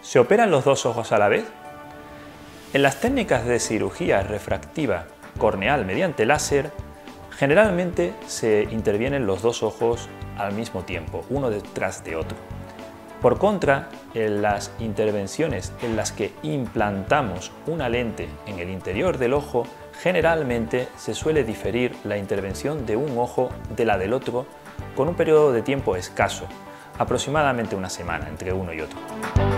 ¿Se operan los dos ojos a la vez? En las técnicas de cirugía refractiva corneal mediante láser, generalmente se intervienen los dos ojos al mismo tiempo, uno detrás de otro. Por contra, en las intervenciones en las que implantamos una lente en el interior del ojo, generalmente se suele diferir la intervención de un ojo de la del otro con un periodo de tiempo escaso, aproximadamente una semana entre uno y otro.